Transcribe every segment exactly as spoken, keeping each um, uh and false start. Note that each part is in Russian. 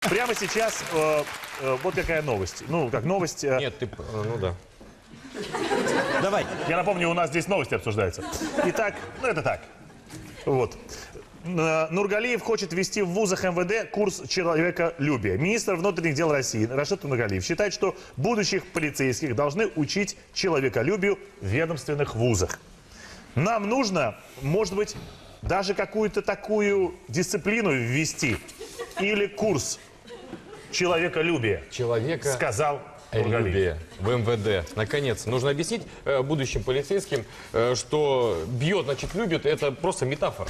Прямо сейчас э, э, вот какая новость. Ну, как новость... Э... Нет, ты... Ну да. Давай. Я напомню, у нас здесь новости обсуждаются. Итак, ну это так. Вот. Нургалиев хочет ввести в вузах эм вэ дэ курс человеколюбия. Министр внутренних дел России Рашид Нургалиев считает, что будущих полицейских должны учить человеколюбию в ведомственных вузах. Нам нужно, может быть, даже какую-то такую дисциплину ввести. Или курс человеколюбия, Человека... сказал Нургалиев. Любие в эм вэ дэ. Наконец, нужно объяснить э, будущим полицейским, э, что бьет, значит, любит, это просто метафора.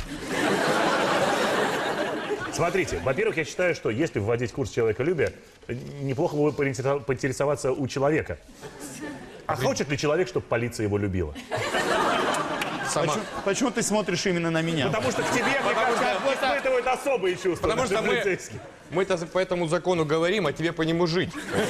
Смотрите, во-первых, я считаю, что если вводить курс человеколюбия, неплохо было бы поинтересоваться у человека. А хочет ли человек, чтобы полиция его любила? Сама... Почему, почему ты смотришь именно на меня? Потому что к тебе, мне кажется, испытывают особые чувства. Потому что мы, мы-то по этому закону говорим, а тебе по нему жить.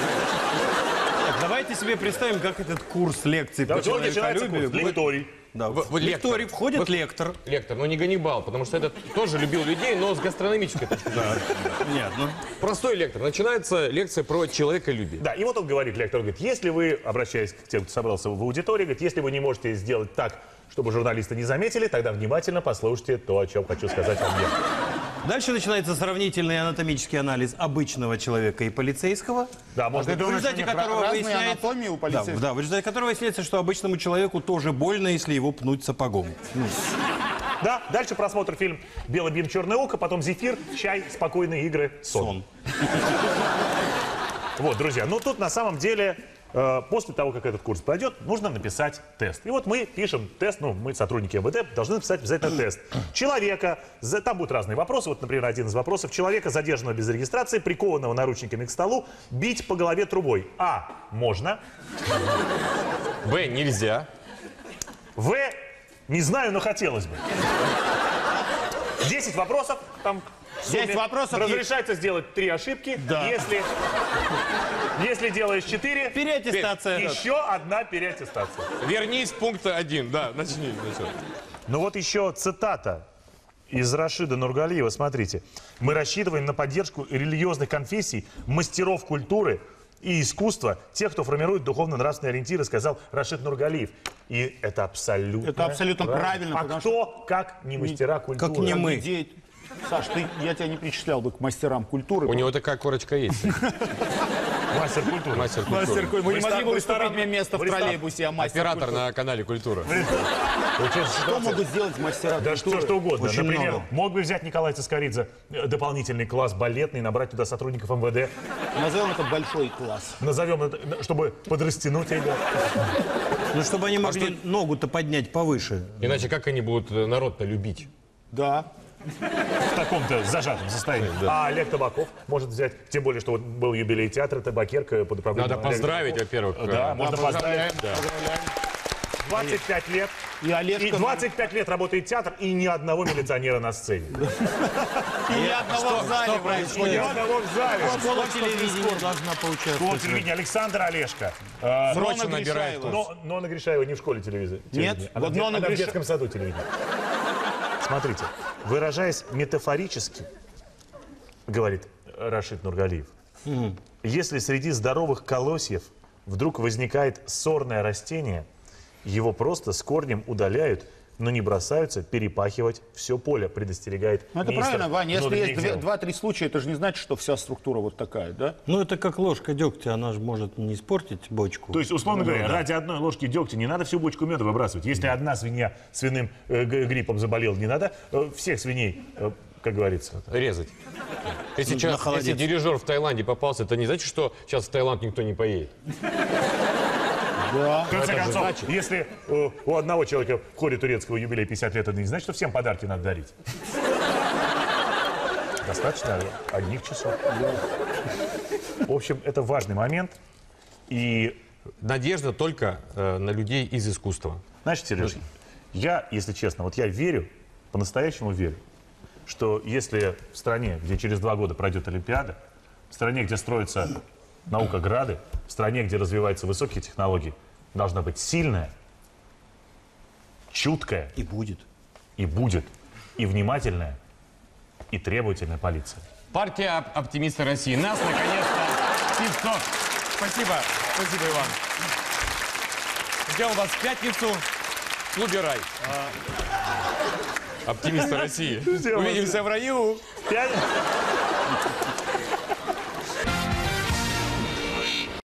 Давайте себе представим, как этот курс лекций по человеколюбию. Лекторий. Да, в, в лекторий входит вот, лектор. Лектор, но не Ганнибал, потому что этот тоже любил людей, но с гастрономической точки зрения. Нет, ну... Простой лектор. Начинается лекция про человеколюбие. Да, и вот он говорит, лектор говорит, если вы, обращаясь к тем, кто собрался в аудитории, говорит, если вы не можете сделать так, чтобы журналисты не заметили, тогда внимательно послушайте то, о чем хочу сказать вам я. Дальше начинается сравнительный анатомический анализ обычного человека и полицейского. Да, можно в результате которого выясняется, анатомии у полицейского. Да, да, в результате которого выясняется, что обычному человеку тоже больно, если его пнуть сапогом. Да, дальше просмотр фильм «Белый бим, черное око», потом «Зефир», чай, спокойные игры, сон. сон. Вот, друзья, ну тут на самом деле... После того, как этот курс пройдет, нужно написать тест. И вот мы пишем тест, ну, мы, сотрудники эм вэ дэ, должны написать обязательно тест. Человека, там будут разные вопросы, вот, например, один из вопросов. Человека, задержанного без регистрации, прикованного наручниками к столу, бить по голове трубой. А. Можно. Б. Нельзя. В. Не знаю, но хотелось бы. Десять вопросов, там... Есть вопросов. Разрешается сделать три ошибки. Да. Если, если делаешь четыре, переаттестация. Еще одна переаттестация. Вернись с пункта один. Да, начни. Ну вот еще цитата из Рашида Нургалиева. Смотрите. Мы рассчитываем на поддержку религиозных конфессий, мастеров культуры и искусства, тех, кто формирует духовно-нравственные ориентиры, сказал Рашид Нургалиев. И это абсолютно Это абсолютно правильно. правильно. А кто, что... как не мастера культуры? Как не мы. Саш, ты, я тебя не причислял бы к мастерам культуры. У него такая корочка есть. Мастер культуры. Мастер культуры. Мастер культуры. Вы не могли бы уступить мне место в троллейбусе, а мастер Оператор культуры. на канале «Культура». Что могут сделать мастера Да культуры? что, что угодно. Очень Например, много. мог бы взять Николай Цискоридзе дополнительный класс балетный, набрать туда сотрудников эм вэ дэ. Назовем это большой класс. Назовем это, чтобы подрастянуть ребят. Ну, чтобы они могли ногу-то поднять повыше. Иначе как они будут народ-то любить? Да. В таком-то зажатом состоянии. Да. А Олег Табаков может взять, тем более, что вот был юбилей театра, табакерка под управлением. Надо поздравить, во-первых. Да, да, можно поздравить. Да. двадцать пять лет. И, Олежка... и двадцать пять лет работает театр, и ни одного милиционера на сцене. И ни одного в зале. Ни одного в зале. Школа телевидения должна поучаствовать. Школа телевидения. Александр Олешко. Срочно набирает. Но Нона Гришаева не в школе телевизора. Нет, она, вот Нона она Гриша... в детском саду телевидения. Смотрите, выражаясь метафорически, говорит Рашид Нургалиев, mm. если среди здоровых колосьев вдруг возникает сорное растение, его просто с корнем удаляют, но не бросаются перепахивать все поле, предостерегает Ну это министр правильно, Ваня, если есть дел. два-три случая, это же не значит, что вся структура вот такая, да? Ну это как ложка дегтя, она же может не испортить бочку. То есть, условно говоря, ради одной ложки дегтя не надо всю бочку меда выбрасывать. Если одна свинья свиным э, гриппом заболела, не надо э, всех свиней, э, как говорится. Резать. Если, сейчас, если дирижер в Таиланде попался, это не значит, что сейчас в Таиланд никто не поедет. Да. В конце концов, значит... если э, у одного человека в ходе турецкого юбилея пятьдесят лет, это не значит, что всем подарки надо дарить. Достаточно одних часов. В общем, это важный момент. И надежда только э, на людей из искусства. Знаешь, Сереж, я, если честно, вот я верю, по-настоящему верю, что если в стране, где через два года пройдет Олимпиада, в стране, где строится наука грады, в стране, где развиваются высокие технологии, должна быть сильная, чуткая. И будет. И будет. И внимательная, и требовательная полиция. Партия оп- оптимисты России. Нас, наконец-то, пятьсот. Спасибо. Спасибо, Иван. Ждем вас в пятницу в клубе «Рай». Оптимисты России. Ждем вас. Увидимся в раю. Пять-